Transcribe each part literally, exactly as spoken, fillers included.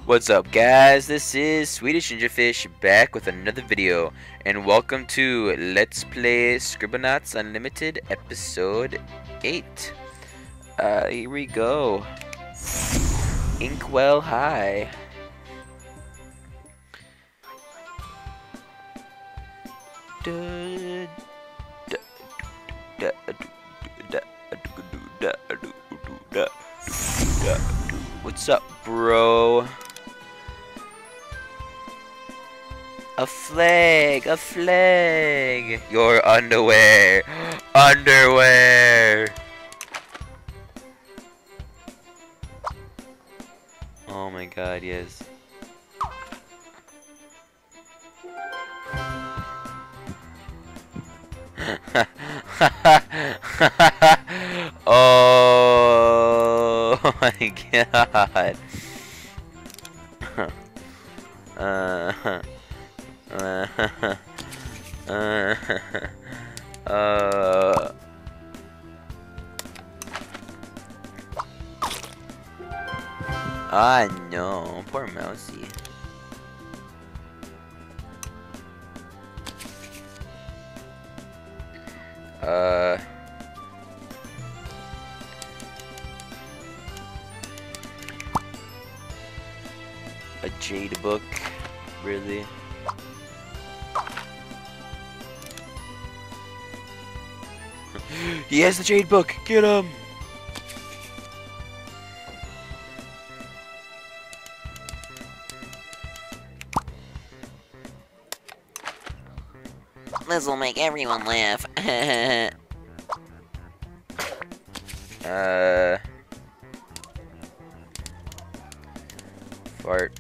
What's up, guys? This is Swedish Ninjafish back with another video, and welcome to Let's Play Scribblenauts Unlimited Episode eight. Uh, here we go. Inkwell High. Da, da, da, da, da, da, da. What's up, bro? A flag, a flag. Your underwear, underwear. Oh my God, yes. Oh my God. uh, uh, uh, uh, ah no, poor Mousy. Uh, a jade book, really? He has the jade book. Get him! This'll make everyone laugh. uh, fart.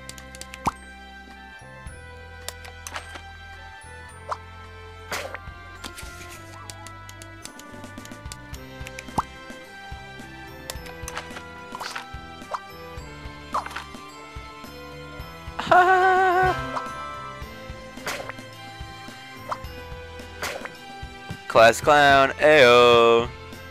Class clown, ayo.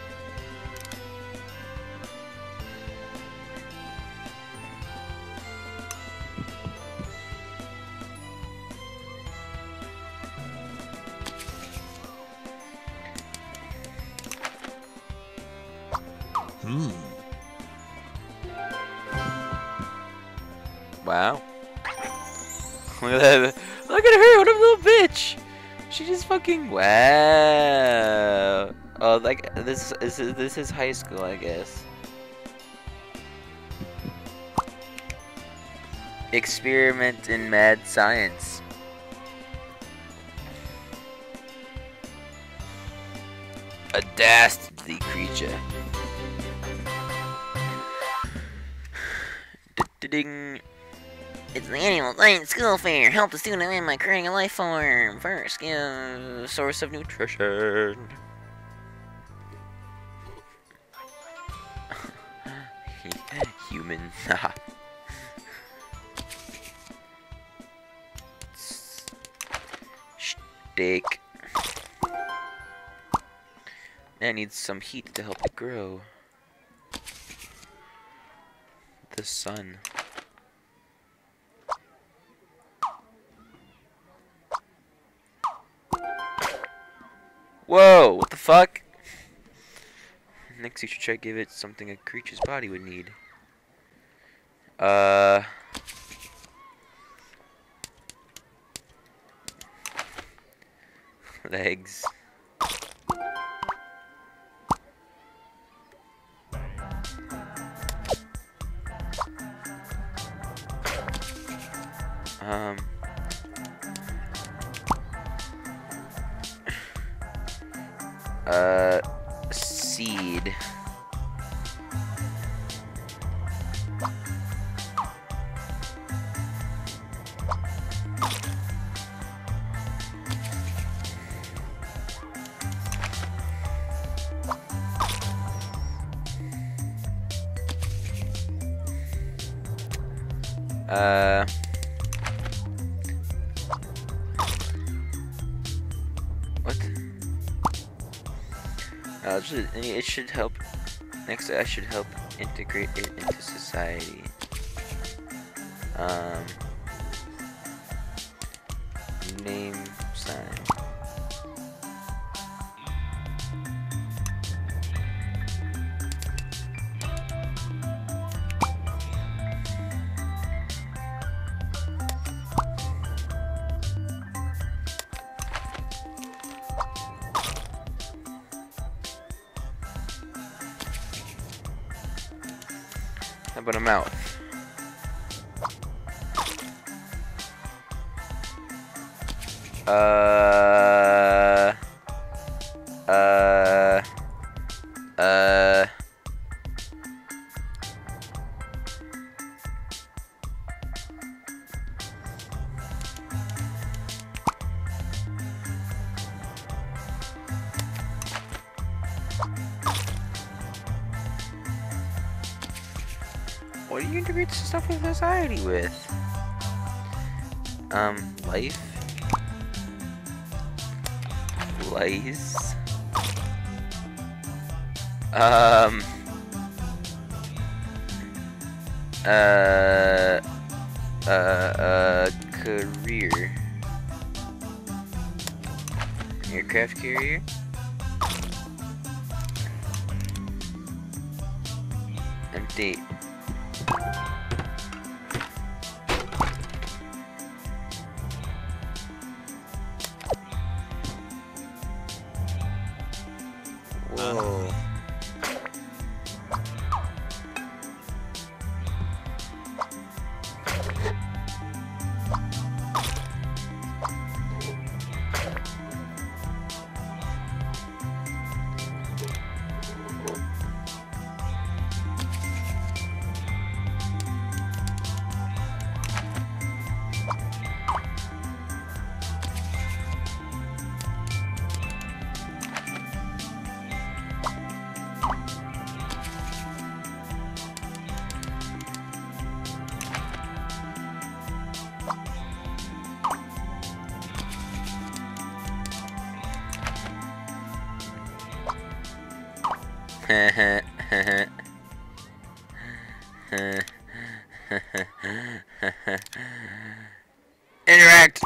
Hmm. Wow. Look at that. Look at her, what a little bitch. She just fucking wow. Oh, like this is this is high school, I guess. Experiment in mad science. A dastardly creature. Ding. It's the annual science school fair. Help the student win by creating a life form. First, give Source of nutrition. Human. Steak. That needs some heat to help it grow. The sun. Whoa, what the fuck? Next you should try to give it something a creature's body would need. Uh... Legs. Um... Uh, seed. Uh... What? Uh, it should help. Next, I should help integrate it into society. Um, name sign. How about a mouth? Uh, uh, uh, what do you integrate stuff with society with? Um, life? Lice? Um, uh, uh, uh, career. Aircraft carrier? And date. Whoa. Interact.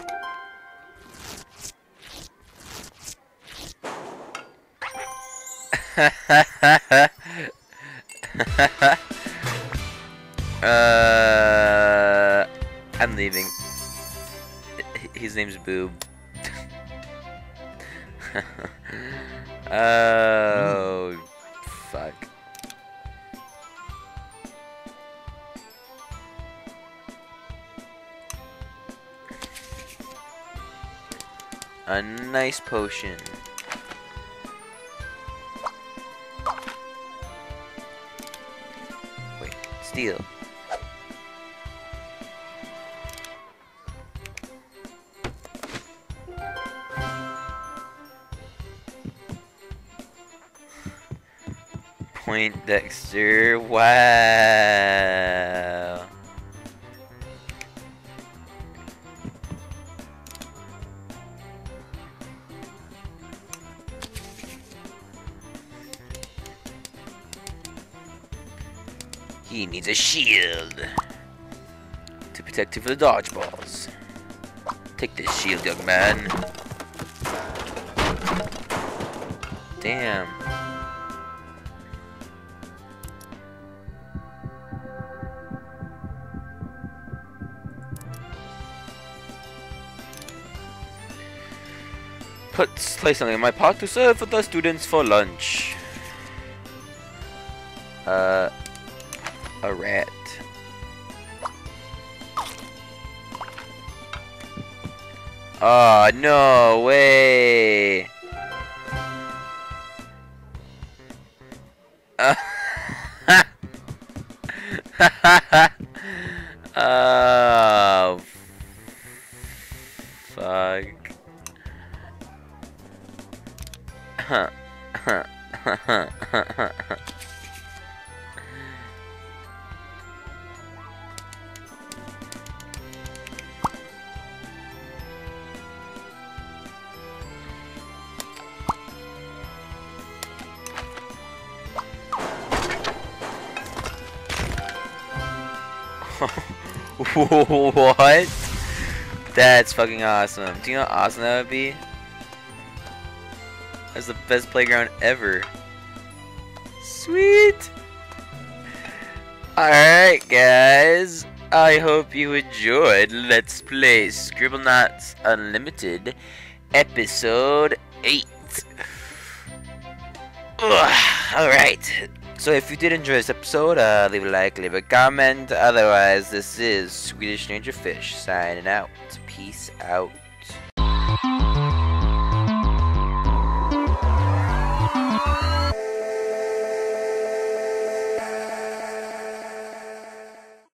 uh, I'm leaving. His name's Boob. Oh, fuck. A nice potion. Wait, steal. Point Dexter. Wow. He needs a shield to protect him from the dodgeballs. Take this shield, young man. Damn. Put place something in my pot to serve for the students for lunch. Uh, a rat. Oh, no way. Uh, oh, fuck. Huh. What? That's fucking awesome. Do you know how awesome that would be? That's the best playground ever. Sweet! Alright guys, I hope you enjoyed Let's Play Scribblenauts Unlimited Episode eight. Alright, so if you did enjoy this episode, uh, leave a like, leave a comment. Otherwise, this is Swedish Ninja Fish signing out. Peace out.